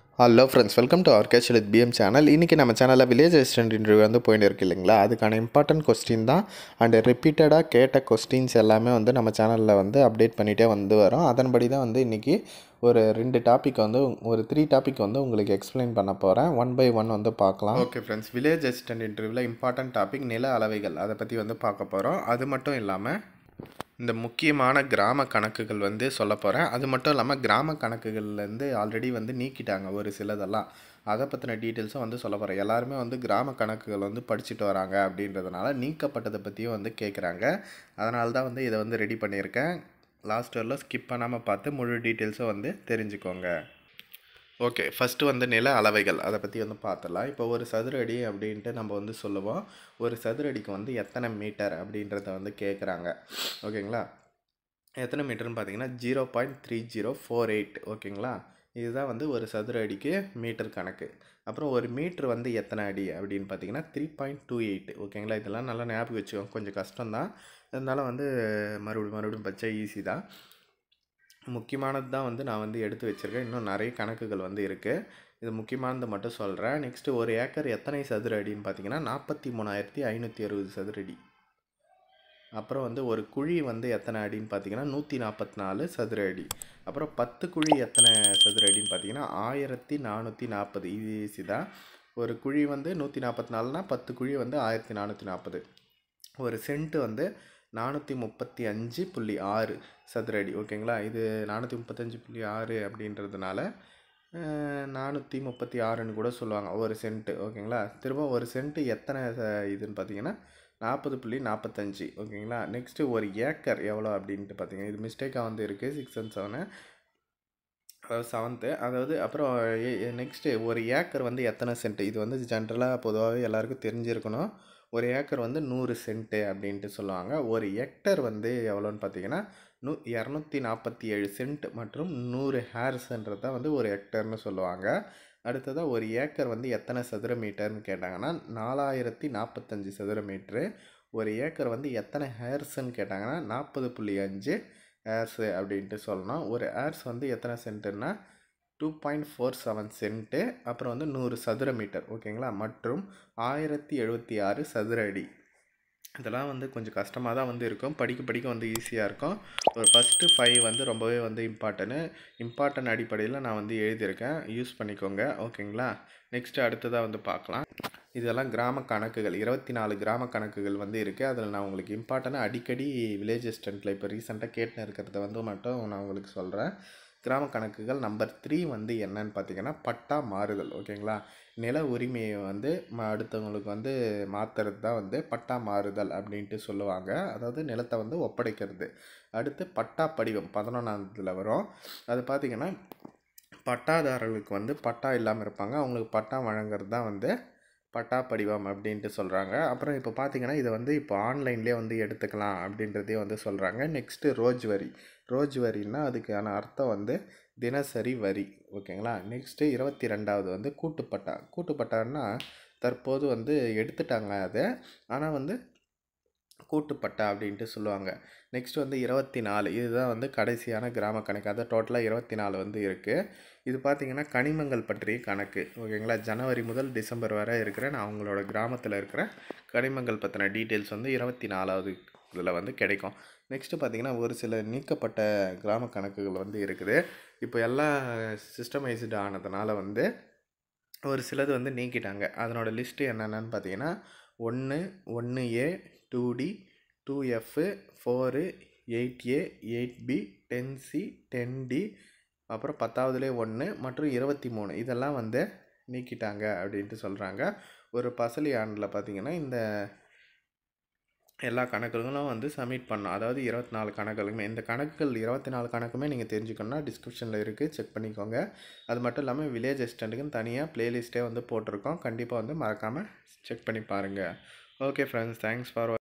Hello friends, welcome to our cash with PM channel. இன்றைக்கி நம்ம சேனலில் வில்லேஜ் அசிஸ்டன்ட் இன்டர்வியூ வந்து போயிட்டு இருக்கு இல்லைங்களா, அதுக்கான இம்பார்ட்டன்ட் கொஸ்டின் தான். அண்ட் ரிப்பீட்டடாக கேட்ட கொஸ்டின்ஸ் எல்லாமே வந்து நம்ம சேனலில் வந்து அப்டேட் பண்ணிகிட்டே வந்து வரோம். அதன்படி தான் வந்து இன்றைக்கி ஒரு 2 டாபிக் வந்து ஒரு 3 டாபிக் வந்து உங்களுக்கு எக்ஸ்பிளைன் பண்ண போகிறேன். 1 by 1 வந்து பார்க்கலாம். ஓகே ஃப்ரெண்ட்ஸ், வில்லேஜ் அசிஸ்டன்ட் இன்டர்வியூவில் இம்பார்ட்டன்ட் டாபிக் நில அளவைகள், அதை பற்றி வந்து பார்க்க போகிறோம். அது மட்டும் இல்லாமல் இந்த முக்கியமான கிராம கணக்குகள் வந்து சொல்ல போகிறேன். அது மட்டும் இல்லாமல் கிராம கணக்குகள்லேருந்து ஆல்ரெடி வந்து நீக்கிட்டாங்க ஒரு சிலதெல்லாம், அதை பற்றின டீட்டெயில்ஸும் வந்து சொல்ல போகிறேன். எல்லாருமே வந்து கிராம கணக்குகள் வந்து படிச்சுட்டு வராங்க அப்படின்றதுனால நீக்கப்பட்டதை பற்றியும் வந்து கேட்குறாங்க. அதனால தான் வந்து இதை வந்து ரெடி பண்ணியிருக்கேன். லாஸ்ட் வரல ஸ்கிப் பண்ணாமல் பார்த்து முழு டீட்டெயில்ஸும் வந்து தெரிஞ்சுக்கோங்க. ஓகே, ஃபஸ்ட்டு வந்து நில அளவைகள், அதை பற்றி வந்து பார்த்துடலாம். இப்போ ஒரு சதுர அடி அப்படின்ட்டு நம்ம வந்து சொல்லுவோம். ஒரு சதுர அடிக்கு வந்து எத்தனை மீட்டர் அப்படின்றத வந்து கேட்குறாங்க. ஓகேங்களா, எத்தனை மீட்டர்னு பார்த்தீங்கன்னா 0.3048. ஓகேங்களா, இதுதான் வந்து ஒரு சதுர அடிக்கு மீட்டர் கணக்கு. அப்புறம் ஒரு மீட்ரு வந்து எத்தனை அடி அப்படின்னு பார்த்தீங்கன்னா 3.28. ஓகேங்களா, இதெல்லாம் நல்லா ஞாபகம் வச்சுக்கோங்க. கொஞ்சம் கஷ்டம்தான், இருந்தாலும் வந்து மறுபடியும் பச்சை ஈஸி தான். முக்கியமானது தான் வந்து நான் வந்து எடுத்து வச்சுருக்கேன். இன்னும் நிறைய கணக்குகள் வந்து இருக்குது. இது முக்கியமானது மட்டும் சொல்கிறேன். நெக்ஸ்ட்டு ஒரு ஏக்கர் எத்தனை சதுர அடின்னு பார்த்தீங்கன்னா 43,560 சதுர அடி. அப்புறம் வந்து ஒரு குழி வந்து எத்தனை அடின்னு பார்த்தீங்கன்னா 144 சதுர அடி. அப்புறம் 10 குழி எத்தனை சதுர அடின்னு பார்த்தீங்கன்னா 1440. இது ஈஸி தான். ஒரு குழி வந்து 144னா 10 குழி வந்து 1440. ஒரு சென்ட்டு வந்து 435.6 சதுர அடி. ஓகேங்களா, இது 435.6 அப்படின்றதுனால 436ன்னு கூட சொல்லுவாங்க ஒரு சென்ட்டு. ஓகேங்களா, திரும்ப ஒரு சென்ட்டு எத்தனை இதுன்னு பார்த்தீங்கன்னா 40.45. ஓகேங்களா, நெக்ஸ்ட்டு ஒரு ஏக்கர் எவ்வளோ அப்படின்ட்டு பார்த்தீங்கன்னா, இது மிஸ்டேக்காக வந்து இருக்குது 6 and 7, அதாவது 7th. அதாவது அப்புறம் நெக்ஸ்ட்டு ஒரு ஏக்கர் வந்து எத்தனை சென்ட்டு, இது வந்து ஜென்ரலாக பொதுவாகவே எல்லாருக்கும் தெரிஞ்சிருக்கணும். ஒரு ஏக்கர் வந்து 100 சென்ட்டு அப்படின்ட்டு சொல்லுவாங்க. ஒரு ஹெக்டர் வந்து எவ்வளோன்னு பார்த்தீங்கன்னா 247 சென்ட் மற்றும் 100 ஹேர்ஸ்ன்றது தான் வந்து ஒரு ஹெக்டர்னு சொல்லுவாங்க. அடுத்ததாக ஒரு ஏக்கர் வந்து எத்தனை சதுர மீட்டர்னு கேட்டாங்கன்னா 4045 சதுர மீட்ரு. ஒரு ஏக்கர் வந்து எத்தனை ஹேர்ஸ்ன்னு கேட்டாங்கன்னா 40.5 ஹேர்ஸு அப்படின்ட்டு சொல்லணும். ஒரு ஹேர்ஸ் வந்து எத்தனை சென்ட்டுன்னா 2.47 சென்ட்டு. அப்புறம் வந்து 100 சதுர மீட்டர். ஓகேங்களா, மற்றும் 1076 சதுர அடி. இதெல்லாம் வந்து கொஞ்சம் கஷ்டமாக தான் வந்து இருக்கும், படிக்க வந்து ஈஸியாக இருக்கும். ஒரு ஃபஸ்ட்டு 5 வந்து ரொம்பவே வந்து இம்பார்ட்டன்ட் அடிப்படையில் நான் வந்து எழுதியிருக்கேன், யூஸ் பண்ணிக்கோங்க. ஓகேங்களா, நெக்ஸ்ட்டு அடுத்ததாக வந்து பார்க்கலாம். இதெல்லாம் கிராம கணக்குகள், 24 கிராம கணக்குகள் வந்து இருக்குது. அதில் நான் உங்களுக்கு இம்பார்ட்டனாக அடிக்கடி வில்லேஜ் அசிஸ்டண்ட்டில் இப்போ ரீசெண்டாக கேட்டுன்னு இருக்கிறத வந்து மட்டும் நான் உங்களுக்கு சொல்கிறேன். கிராம கணக்குகள் நம்பர் 3 வந்து என்னன்னு பார்த்தீங்கன்னா பட்டா மாறுதல். ஓகேங்களா, நில உரிமையை வந்து அடுத்தவங்களுக்கு வந்து மாற்றுறது தான் வந்து பட்டா மாறுதல் அப்படின்ட்டு சொல்லுவாங்க. அதாவது நிலத்தை வந்து ஒப்படைக்கிறது. அடுத்து பட்டா படிவம் 11ஆவதுல வரும். அது பார்த்திங்கன்னா பட்டாதாரர்களுக்கு வந்து பட்டா இல்லாமல் இருப்பாங்க, அவங்களுக்கு பட்டா வழங்குறது தான் வந்து பட்டா படிவம் அப்படின்ட்டு சொல்கிறாங்க. அப்புறம் இப்போ பார்த்திங்கன்னா இதை வந்து இப்போ ஆன்லைன்லேயே வந்து எடுத்துக்கலாம் அப்படின்றதே வந்து சொல்கிறாங்க. நெக்ஸ்ட்டு ரோஜ் வரின்னா அதுக்கான அர்த்தம் வந்து தினசரி வரி. ஓகேங்களா, நெக்ஸ்ட்டு 22வது வந்து கூட்டுப்பட்டான்னா தற்போது வந்து எடுத்துட்டாங்க அதை, ஆனால் வந்து கூட்டுப்பட்டா அப்படின்ட்டு சொல்லுவாங்க. நெக்ஸ்ட் வந்து 24, இதுதான் வந்து கடைசியான கிராம கணக்கு. அதை டோட்டலாக 24 வந்து இருக்குது. இது பார்த்திங்கன்னா கனிமங்கள் பற்றிய கணக்கு. ஓகேங்களா, ஜனவரி முதல் டிசம்பர் வரை இருக்கிற நான் அவங்களோட கிராமத்தில் இருக்கிற கனிமங்கள் பற்றின டீட்டெயில்ஸ் வந்து 24வது இதில் வந்து கிடைக்கும். நெக்ஸ்ட்டு பார்த்திங்கன்னா ஒரு சில நீக்கப்பட்ட கிராம கணக்குகள் வந்து இருக்குது. இப்போ எல்லாம் சிஸ்டமைஸ்டு ஆனதுனால வந்து ஒரு சிலது வந்து நீக்கிட்டாங்க. அதனோட லிஸ்ட்டு என்னென்னு பார்த்தீங்கன்னா 1, 1A, 2D, 2F, 4, 8A, 8B, 10C, 10D, அப்புறம் 10வதுலேயே 1 மற்றும் 23 இதெல்லாம் வந்து நீக்கிட்டாங்க அப்படின்ட்டு சொல்கிறாங்க. ஒரு பசலி ஆண்டில் பார்த்திங்கன்னா இந்த எல்லா கணக்குகளும் வந்து சப்மிட் பண்ணோம். அதாவது 24 கணக்குகளுமே, இந்த கணக்குகள் 24 கணக்குமே நீங்கள் தெரிஞ்சுக்கணுன்னா டிஸ்கிரிப்ஷனில் இருக்குது, செக் பண்ணிக்கோங்க. அது மட்டும் இல்லாமல் வில்லேஜ் அசிஸ்டண்ட்டுக்குன்னு தனியாக ப்ளேலிஸ்ட்டே வந்து போட்டிருக்கோம், கண்டிப்பாக வந்து மறக்காமல் செக் பண்ணி பாருங்கள். Okay friends, thanks for